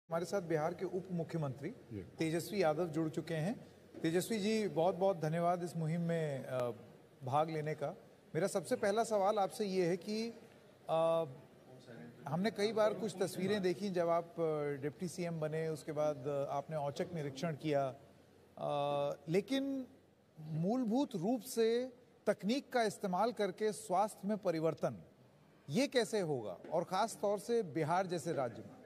हमारे साथ बिहार के उप मुख्यमंत्री तेजस्वी यादव जुड़ चुके हैं। तेजस्वी जी, बहुत बहुत धन्यवाद इस मुहिम में भाग लेने का। मेरा सबसे पहला सवाल आपसे ये है कि हमने कई बार कुछ तस्वीरें देखी जब आप डिप्टी सीएम बने, उसके बाद आपने औचक निरीक्षण किया, लेकिन मूलभूत रूप से तकनीक का इस्तेमाल करके स्वास्थ्य में परिवर्तन ये कैसे होगा, और ख़ास तौर से बिहार जैसे राज्य में?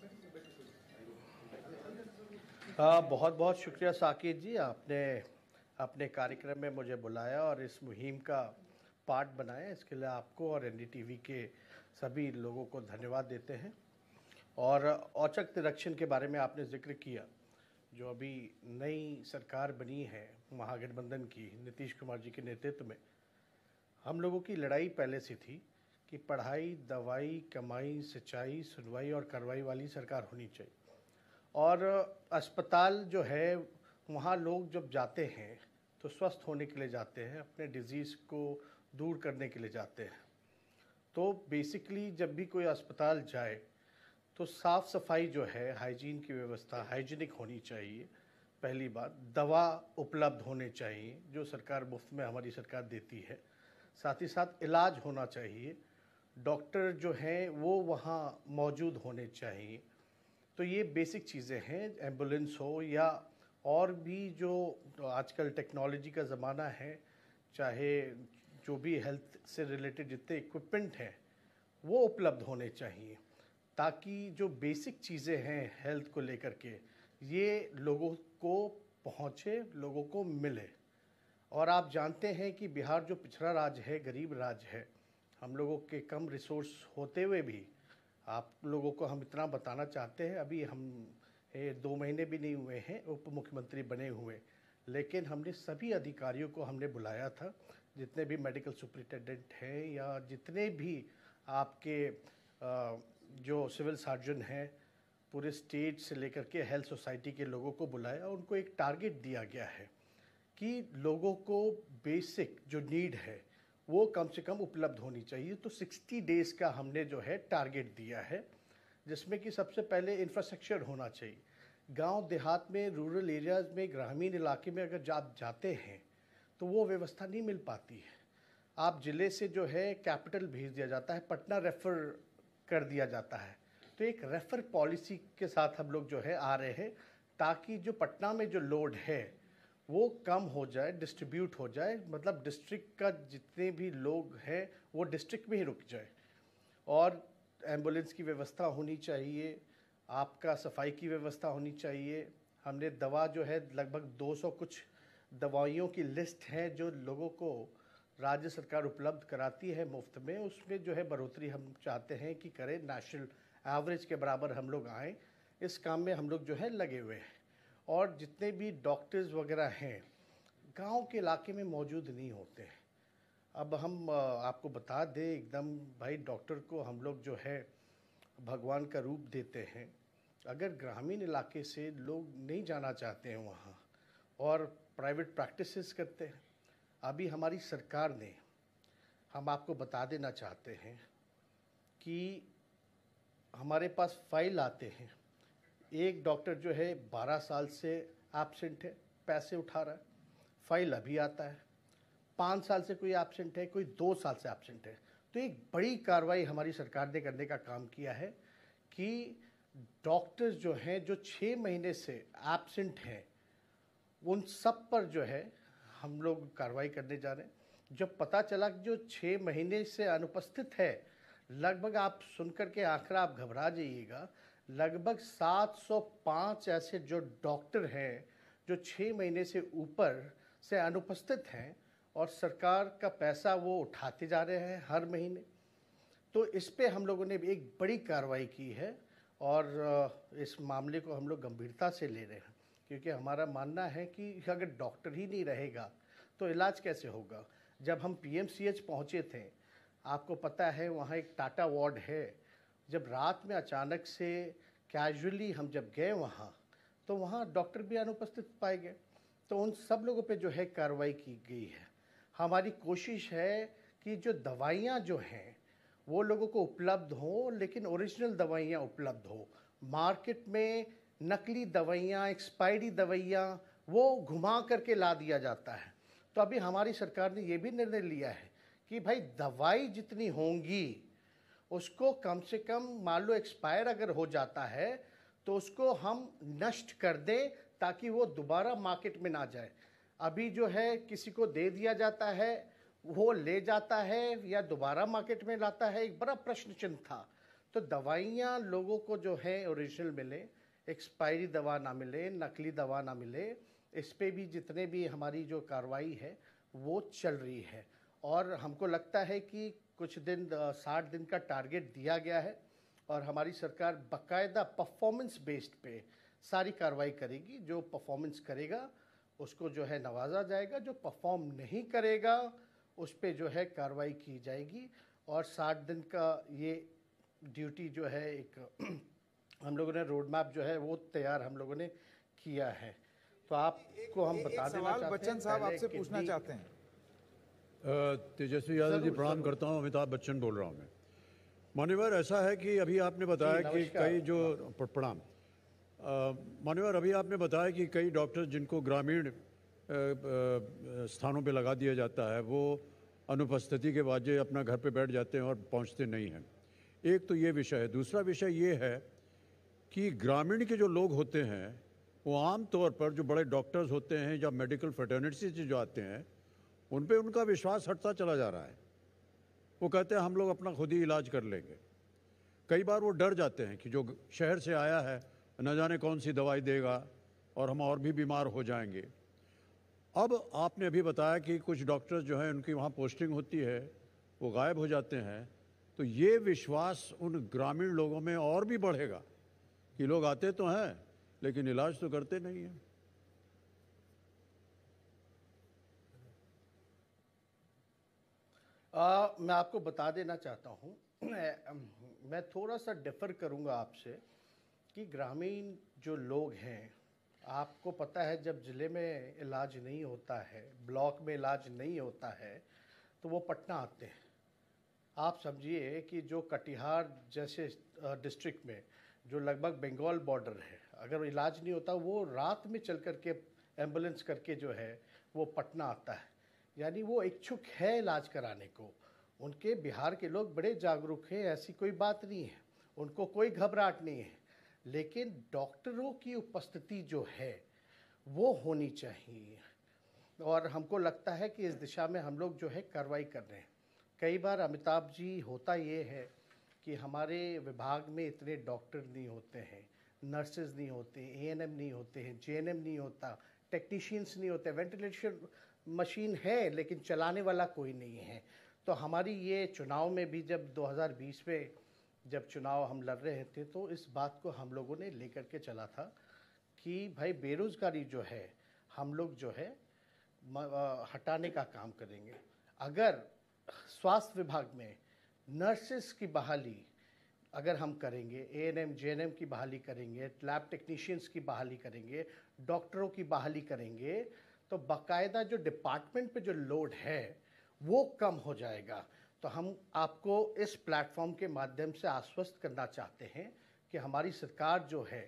बहुत बहुत शुक्रिया साकिब जी, आपने अपने कार्यक्रम में मुझे बुलाया और इस मुहिम का पार्ट बनाया। इसके लिए आपको और एनडीटीवी के सभी लोगों को धन्यवाद देते हैं। और औचक निरीक्षण के बारे में आपने जिक्र किया। जो अभी नई सरकार बनी है महागठबंधन की, नीतीश कुमार जी के नेतृत्व में, हम लोगों की लड़ाई पहले से थी कि पढ़ाई, दवाई, कमाई, सिंचाई, सुनवाई और कार्रवाई वाली सरकार होनी चाहिए। और अस्पताल जो है, वहाँ लोग जब जाते हैं तो स्वस्थ होने के लिए जाते हैं, अपने डिजीज़ को दूर करने के लिए जाते हैं। तो बेसिकली जब भी कोई अस्पताल जाए तो साफ़ सफाई जो है, हाइजीन की व्यवस्था हाइजीनिक होनी चाहिए। पहली बात, दवा उपलब्ध होने चाहिए जो सरकार मुफ्त में हमारी सरकार देती है। साथ ही साथ इलाज होना चाहिए, डॉक्टर जो हैं वो वहाँ मौजूद होने चाहिए। तो ये बेसिक चीज़ें हैं। एम्बुलेंस हो या और भी जो आजकल टेक्नोलॉजी का ज़माना है, चाहे जो भी हेल्थ से रिलेटेड जितने इक्विपमेंट हैं वो उपलब्ध होने चाहिए, ताकि जो बेसिक चीज़ें हैं हेल्थ को लेकर के ये लोगों को पहुँचे, लोगों को मिले। और आप जानते हैं कि बिहार जो पिछड़ा राज्य है, गरीब राज्य है, हम लोगों के कम रिसोर्स होते हुए भी आप लोगों को हम इतना बताना चाहते हैं, अभी हम 2 महीने भी नहीं हुए हैं उप मुख्यमंत्री बने हुए, लेकिन हमने सभी अधिकारियों को हमने बुलाया था, जितने भी मेडिकल सुपरिटेंडेंट हैं या जितने भी आपके जो सिविल सर्जन हैं, पूरे स्टेट से लेकर के हेल्थ सोसाइटी के लोगों को बुलाया। उनको एक टारगेट दिया गया है कि लोगों को बेसिक जो नीड है वो कम से कम उपलब्ध होनी चाहिए। तो 60 डेज़ का हमने जो है टारगेट दिया है, जिसमें कि सबसे पहले इंफ्रास्ट्रक्चर होना चाहिए। गांव देहात में, रूरल एरियाज़ में, ग्रामीण इलाके में अगर आप जाते हैं तो वो व्यवस्था नहीं मिल पाती है। आप ज़िले से जो है कैपिटल भेज दिया जाता है, पटना रेफ़र कर दिया जाता है। तो एक रेफ़र पॉलिसी के साथ हम लोग जो है आ रहे हैं, ताकि जो पटना में जो लोड है वो कम हो जाए, डिस्ट्रीब्यूट हो जाए, मतलब डिस्ट्रिक्ट का जितने भी लोग हैं वो डिस्ट्रिक्ट में ही रुक जाए। और एम्बुलेंस की व्यवस्था होनी चाहिए, आपका सफाई की व्यवस्था होनी चाहिए। हमने दवा जो है लगभग 200 कुछ दवाइयों की लिस्ट है जो लोगों को राज्य सरकार उपलब्ध कराती है मुफ्त में, उसमें जो है बढ़ोतरी हम चाहते हैं कि करें, नेशनल एवरेज के बराबर हम लोग आएँ। इस काम में हम लोग जो है लगे हुए हैं। और जितने भी डॉक्टर्स वगैरह हैं गांव के इलाके में मौजूद नहीं होते हैं। अब हम आपको बता दें एकदम भाई, डॉक्टर को हम लोग जो है भगवान का रूप देते हैं। अगर ग्रामीण इलाके से लोग नहीं जाना चाहते हैं वहाँ और प्राइवेट प्रैक्टिसेस करते हैं, अभी हमारी सरकार ने, हम आपको बता देना चाहते हैं कि हमारे पास फाइल आते हैं, एक डॉक्टर जो है 12 साल से एब्सेंट है, पैसे उठा रहा है, फाइल अभी आता है। 5 साल से कोई एब्सेंट है, कोई 2 साल से एब्सेंट है। तो एक बड़ी कार्रवाई हमारी सरकार ने करने का काम किया है कि डॉक्टर्स जो हैं जो 6 महीने से एब्सेंट हैं, उन सब पर जो है हम लोग कार्रवाई करने जा रहे हैं। जब पता चला कि जो 6 महीने से अनुपस्थित है, लगभग आप सुनकर के आंकड़ा आप घबरा जाइएगा, लगभग 705 ऐसे जो डॉक्टर हैं जो 6 महीने से ऊपर से अनुपस्थित हैं और सरकार का पैसा वो उठाते जा रहे हैं हर महीने। तो इस पे हम लोगों ने एक बड़ी कार्रवाई की है और इस मामले को हम लोग गंभीरता से ले रहे हैं, क्योंकि हमारा मानना है कि अगर डॉक्टर ही नहीं रहेगा तो इलाज कैसे होगा। जब हम पीएमसीएच पहुँचे थे, आपको पता है वहाँ एक टाटा वार्ड है, जब रात में अचानक से कैजुअली हम जब गए वहाँ, तो वहाँ डॉक्टर भी अनुपस्थित पाए गए। तो उन सब लोगों पे जो है कार्रवाई की गई है। हमारी कोशिश है कि जो दवाइयाँ जो हैं वो लोगों को उपलब्ध हो, लेकिन ओरिजिनल दवाइयाँ उपलब्ध हो, मार्केट में नकली दवाइयाँ, एक्सपायरी दवाइयाँ वो घुमा करके ला दिया जाता है। तो अभी हमारी सरकार ने ये भी निर्णय लिया है कि भाई दवाई जितनी होंगी उसको कम से कम, मान लो एक्सपायर अगर हो जाता है तो उसको हम नष्ट कर दें ताकि वो दोबारा मार्केट में ना जाए। अभी जो है किसी को दे दिया जाता है, वो ले जाता है या दोबारा मार्केट में लाता है, एक बड़ा प्रश्न चिन्ह था। तो दवाइयाँ लोगों को जो है ओरिजिनल मिले, एक्सपायरी दवा ना मिले, नकली दवा ना मिले, इस पे भी जितने भी हमारी जो कार्रवाई है वो चल रही है। और हमको लगता है कि कुछ दिन 60 दिन का टारगेट दिया गया है और हमारी सरकार बाकायदा परफॉर्मेंस बेस्ड पे सारी कार्रवाई करेगी। जो परफॉर्मेंस करेगा उसको जो है नवाजा जाएगा, जो परफॉर्म नहीं करेगा उस पे जो है कार्रवाई की जाएगी। और 60 दिन का ये ड्यूटी जो है एक हम लोगों ने रोड मैप जो है वो तैयार हम लोगों ने किया है। तो आपको हम बता देना चाहते हैं, बच्चन साहब आपसे पूछना चाहते हैं। तेजस्वी यादव जी प्रणाम करता हूँ, अमिताभ बच्चन बोल रहा हूँ मैं। मान्यवर, ऐसा है कि अभी आपने बताया कि कई जो प्रणाम मान्यवर, अभी आपने बताया कि कई डॉक्टर जिनको ग्रामीण स्थानों पे लगा दिया जाता है वो अनुपस्थिति के बाद अपना घर पे बैठ जाते हैं और पहुंचते नहीं हैं। एक तो ये विषय है। दूसरा विषय ये है कि ग्रामीण के जो लोग होते हैं वो आम तौर पर जो बड़े डॉक्टर्स होते हैं या मेडिकल फ्रेटर्निटी से जो आते हैं उन पे उनका विश्वास हटता चला जा रहा है। वो कहते हैं हम लोग अपना खुद ही इलाज कर लेंगे। कई बार वो डर जाते हैं कि जो शहर से आया है न जाने कौन सी दवाई देगा और हम और भी बीमार हो जाएंगे। अब आपने अभी बताया कि कुछ डॉक्टर्स जो हैं उनकी वहाँ पोस्टिंग होती है, वो गायब हो जाते हैं। तो ये विश्वास उन ग्रामीण लोगों में और भी बढ़ेगा कि लोग आते तो हैं लेकिन इलाज तो करते नहीं हैं। मैं आपको बता देना चाहता हूँ, मैं थोड़ा सा डिफ़र करूँगा आपसे कि ग्रामीण जो लोग हैं, आपको पता है जब ज़िले में इलाज नहीं होता है, ब्लॉक में इलाज नहीं होता है तो वो पटना आते हैं। आप समझिए कि जो कटिहार जैसे डिस्ट्रिक्ट में जो लगभग बंगाल बॉर्डर है, अगर इलाज नहीं होता वो रात में चल कर के एम्बुलेंस करके जो है वो पटना आता है। यानी वो इच्छुक है इलाज कराने को। उनके बिहार के लोग बड़े जागरूक हैं, ऐसी कोई बात नहीं है, उनको कोई घबराहट नहीं है। लेकिन डॉक्टरों की उपस्थिति जो है वो होनी चाहिए और हमको लगता है कि इस दिशा में हम लोग जो है कार्रवाई कर रहे हैं। कई बार अमिताभ जी होता ये है कि हमारे विभाग में इतने डॉक्टर नहीं होते हैं, नर्सेज नहीं होते, एएनएम नहीं होते हैं, जेएनएम नहीं होता, टेक्नीशियंस नहीं होते, वेंटिलेशन मशीन है लेकिन चलाने वाला कोई नहीं है। तो हमारी ये चुनाव में भी जब 2020 में जब चुनाव हम लड़ रहे थे तो इस बात को हम लोगों ने लेकर के चला था कि भाई बेरोज़गारी जो है हम लोग जो है हटाने का काम करेंगे। अगर स्वास्थ्य विभाग में नर्सेस की बहाली अगर हम करेंगे, एएनएम जेएनएम की बहाली करेंगे, लैब टेक्नीशियंस की बहाली करेंगे, डॉक्टरों की बहाली करेंगे तो बाकायदा जो डिपार्टमेंट पे जो लोड है वो कम हो जाएगा। तो हम आपको इस प्लेटफॉर्म के माध्यम से आश्वस्त करना चाहते हैं कि हमारी सरकार जो है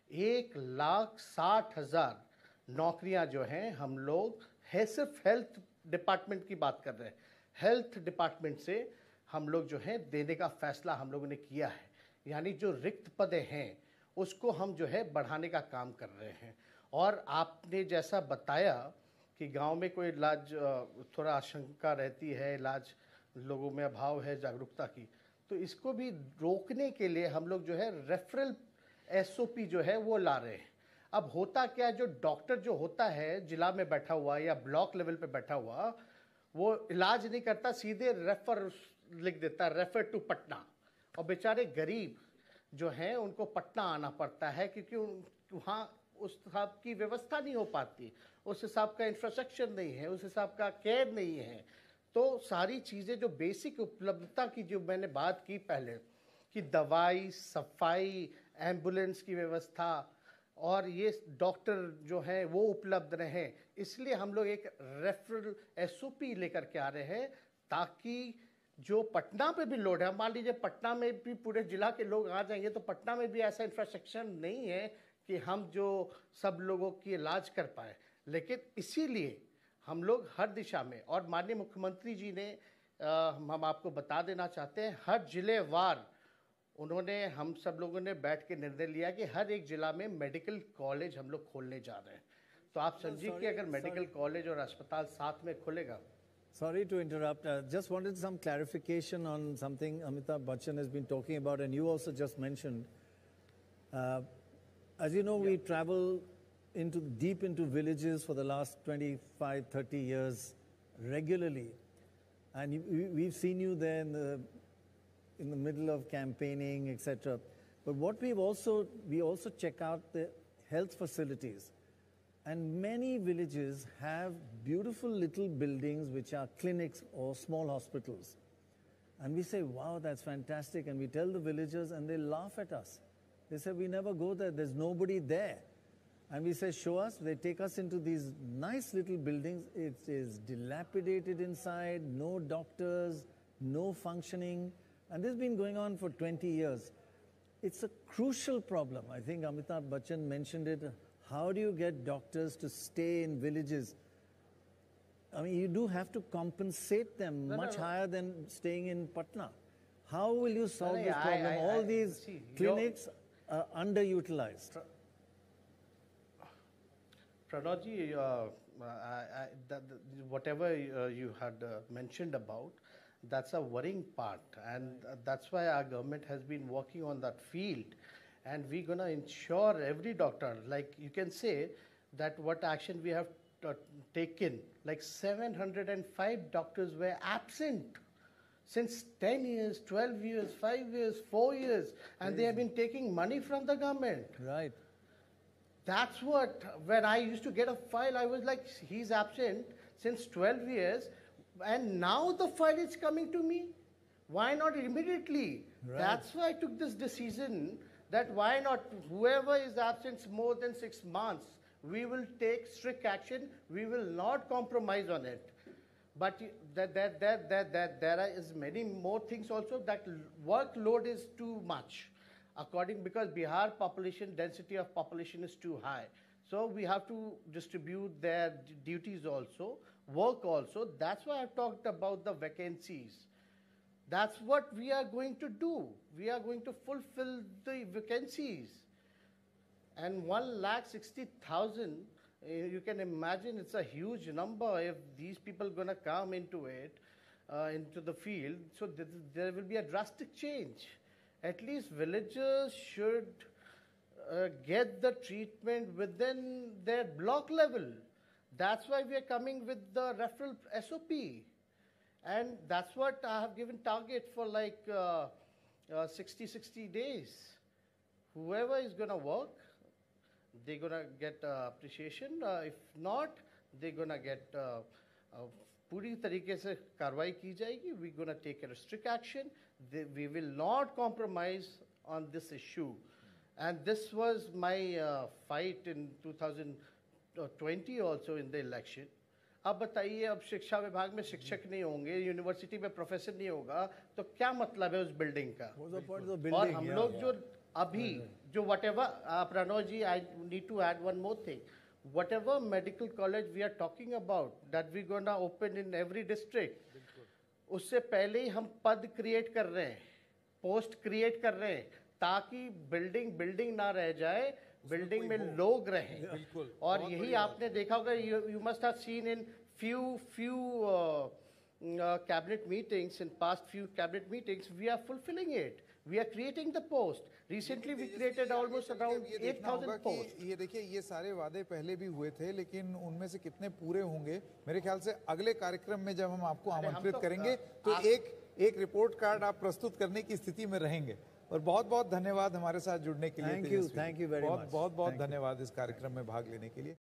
1,60,000 नौकरियां जो हैं हम लोग है, सिर्फ हेल्थ डिपार्टमेंट की बात कर रहे हैं, हेल्थ डिपार्टमेंट से हम लोग जो है देने का फैसला हम लोगों ने किया है। यानी जो रिक्त पदे हैं उसको हम जो है बढ़ाने का काम कर रहे हैं। और आपने जैसा बताया कि गांव में कोई इलाज थोड़ा आशंका रहती है, इलाज लोगों में अभाव है जागरूकता की, तो इसको भी रोकने के लिए हम लोग जो है रेफरल एसओपी जो है वो ला रहे हैं। अब होता क्या है, जो डॉक्टर जो होता है जिला में बैठा हुआ या ब्लॉक लेवल पे बैठा हुआ, वो इलाज नहीं करता, सीधे रेफर लिख देता, रेफर टू पटना। और बेचारे गरीब जो हैं उनको पटना आना पड़ता है क्योंकि वहाँ उस हिसाब की व्यवस्था नहीं हो पाती, उस हिसाब का इंफ्रास्ट्रक्चर नहीं है, उस हिसाब का केयर नहीं है। तो सारी चीज़ें जो बेसिक उपलब्धता की जो मैंने बात की पहले कि दवाई, सफाई, एम्बुलेंस की व्यवस्था और ये डॉक्टर जो हैं वो उपलब्ध रहें, इसलिए हम लोग एक रेफरल एसओपी लेकर के आ रहे हैं ताकि जो पटना पे भी लोड है, मान लीजिए पटना में भी पूरे जिला के लोग आ जाएंगे तो पटना में भी ऐसा इंफ्रास्ट्रक्चर नहीं है कि हम जो सब लोगों की इलाज कर पाए। लेकिन इसीलिए हम लोग हर दिशा में, और माननीय मुख्यमंत्री जी ने हम आपको बता देना चाहते हैं, हर जिलेवार उन्होंने, हम सब लोगों ने बैठ के निर्णय लिया कि हर एक जिला में मेडिकल कॉलेज हम लोग खोलने जा रहे हैं। तो आप समझिए कि अगर मेडिकल कॉलेज और अस्पताल साथ में खुलेगा। Sorry to interrupt. Just wanted some clarification on something Amitabh Bachchan has been talking about, and you also just mentioned. As you know, we travel deep into villages for the last 25, 30 years regularly. And we've seen you there in the middle of campaigning, etc. But what we also check out the health facilities. And many villages have beautiful little buildings which are clinics or small hospitals. And we say, wow, that's fantastic. And we tell the villagers and they laugh at us. They say, we never go there. There's nobody there. And we say, show us. They take us into these nice little buildings. It is dilapidated inside, no doctors, no functioning. And this has been going on for 20 years. It's a crucial problem. I think Amitabh Bachchan mentioned it. How do you get doctors to stay in villages? I mean, you do have to compensate them much higher than staying in Patna. How will you solve this problem? All these clinics are underutilized. Pranod ji, whatever you had mentioned about, that's a worrying part, and that's why our government has been working on that field. And we're going to ensure every doctor, like you can say that what action we have taken, like 705 doctors were absent since 10 years, 12 years, 5 years, 4 years, and they have been taking money from the government. Right. That's what, when I used to get a file, I was like, he's absent since 12 years, and now the file is coming to me. Why not immediately? Right. That's why I took this decision that why not, whoever is absent more than 6 months, we will take strict action. We will not compromise on it. But there is many more things also. That workload is too much, because Bihar population density of population is too high. So we have to distribute their duties also, work also. That's why I've talked about the vacancies. That's what we are going to do. We are going to fulfill the vacancies. And 1,60,000, you can imagine it's a huge number if these people are going to come into it, into the field. So there will be a drastic change. At least villagers should get the treatment within their block level. That's why we are coming with the referral SOP. And that's what I have given target for, like 60 days. Whoever is going to work, they're going to get appreciation. If not, they're going to get पूरी तरीके से कार्रवाई की जाएगी. We're going to take a strict action. We will not compromise on this issue. And this was my fight in 2020 also in the election. अब बताइए, अब शिक्षा विभाग में शिक्षक नहीं होंगे, यूनिवर्सिटी में प्रोफेसर नहीं होगा, तो क्या मतलब है उस बिल्डिंग का? और हम लोग जो अभी जो whatever, Pranav ji, I need to add one more thing. Whatever medical college we are talking about that we're going to open in every district, उससे पहले ही हम पद क्रिएट कर रहे हैं, पोस्ट क्रिएट कर रहे हैं, ताकि बिल्डिंग ना रह जाए, बिल्डिंग में लोग रहें. और यही आपने देखा होगा, you must have seen in few cabinet meetings, in past few cabinet meetings, we are fulfilling it. We are creating the post. Recently we created almost around 8,000 posts. ये देखिए, ये सारे वादे पहले भी हुए थे, लेकिन उनमें से कितने पूरे होंगे? मेरे ख्याल से अगले कार्यक्रम में जब हम आपको आमंत्रित करेंगे तो एक रिपोर्ट कार्ड आप प्रस्तुत करने की स्थिति में रहेंगे. और बहुत बहुत धन्यवाद हमारे साथ जुड़ने के लिए. Thank you very much. बहुत बहुत धन्यवाद इस कार्यक्रम में भाग लेने के लिए.